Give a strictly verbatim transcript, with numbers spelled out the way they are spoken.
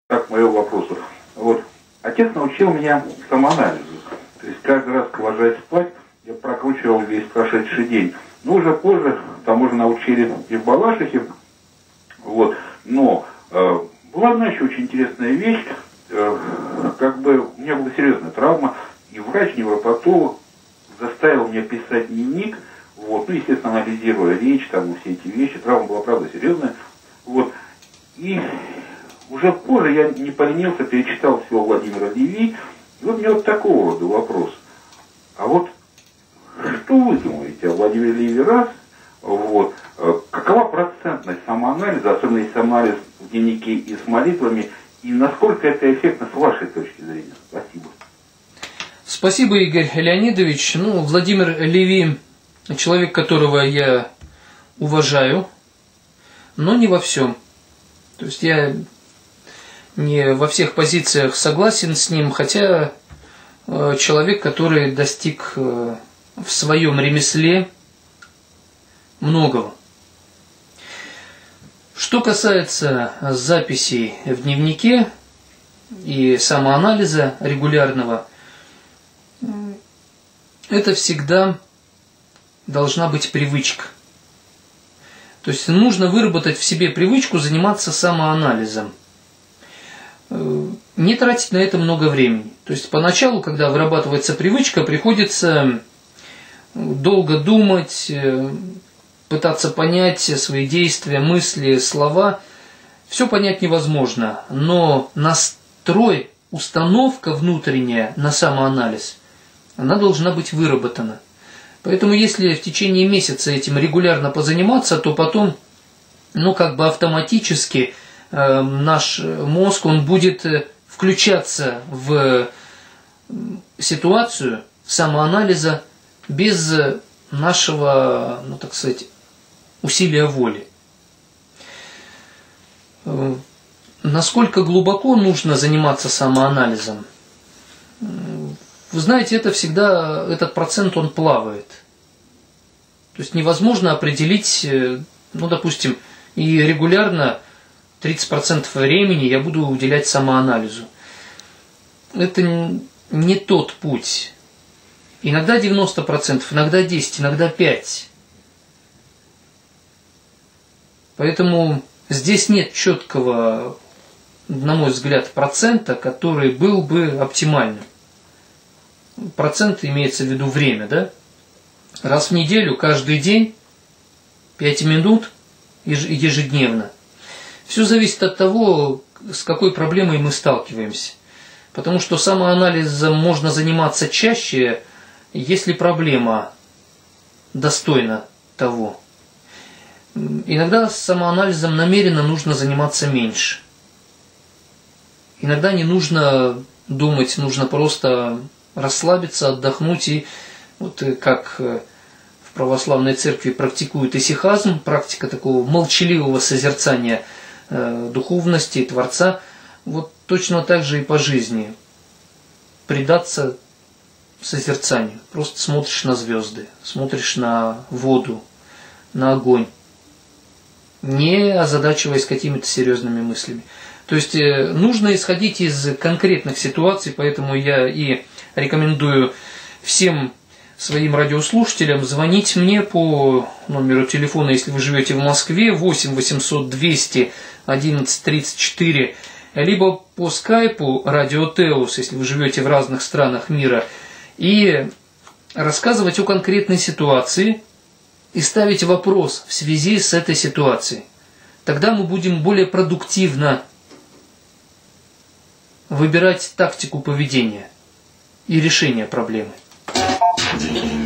Так, к моему вопросу. Вот. Отец научил меня самоанализу. То есть каждый раз, ложась спать, я прокручивал весь прошедший день. Но уже позже, там уже научили и в Балашихе. Вот. Но э, была одна еще очень интересная вещь. Э, как бы у меня была серьезная травма, и врач-невропатолог заставил меня писать дневник. Вот. Ну, естественно, анализируя речь, там, все эти вещи. Травма была, правда, серьезная. Вот. И уже позже я не поленился, перечитал всего Владимира Леви. И вот у меня вот такого рода вопрос. А вот что вы думаете о Владимире Леви раз? Вот. Какова процентность самоанализа, особенно если самоанализ в дневнике и с молитвами, и насколько это эффектно с вашей точки зрения? Спасибо. Спасибо, Игорь Леонидович. Ну, Владимир Леви, человек, которого я уважаю, но не во всем. То есть я не во всех позициях согласен с ним, хотя э, человек, который достиг э, в своем ремесле многого. Что касается записей в дневнике и самоанализа регулярного, это всегда должна быть привычка. То есть нужно выработать в себе привычку заниматься самоанализом. Не тратить на это много времени. То есть поначалу, когда вырабатывается привычка, приходится долго думать, пытаться понять свои действия, мысли, слова. Все понять невозможно, но настрой, установка внутренняя на самоанализ, она должна быть выработана. Поэтому если в течение месяца этим регулярно позаниматься, то потом, ну как бы автоматически э, наш мозг, он будет включаться в ситуацию самоанализа без нашего, ну так сказать, усилия воли. Э, насколько глубоко нужно заниматься самоанализом? Вы знаете, это всегда, этот процент, он плавает. То есть невозможно определить, ну, допустим, и регулярно тридцать процентов времени я буду уделять самоанализу. Это не тот путь. Иногда девяносто процентов, иногда десять процентов, иногда пять процентов. Поэтому здесь нет четкого, на мой взгляд, процента, который был бы оптимальным. Процент имеется в виду время, да? Раз в неделю, каждый день, пять минут ежедневно. Все зависит от того, с какой проблемой мы сталкиваемся. Потому что самоанализом можно заниматься чаще, если проблема достойна того. Иногда самоанализом намеренно нужно заниматься меньше. Иногда не нужно думать, нужно просто расслабиться, отдохнуть, и вот как в православной церкви практикуют исихазм, практика такого молчаливого созерцания э, духовности, Творца, вот точно так же и по жизни. Предаться созерцанию. Просто смотришь на звезды, смотришь на воду, на огонь, не озадачиваясь какими-то серьезными мыслями. То есть э, нужно исходить из конкретных ситуаций, поэтому я и рекомендую всем своим радиослушателям звонить мне по номеру телефона, если вы живете в Москве, восемь восемьсот двести одиннадцать тридцать четыре, либо по скайпу Радио Теос, если вы живете в разных странах мира, и рассказывать о конкретной ситуации и ставить вопрос в связи с этой ситуацией. Тогда мы будем более продуктивно выбирать тактику поведения и решения проблемы.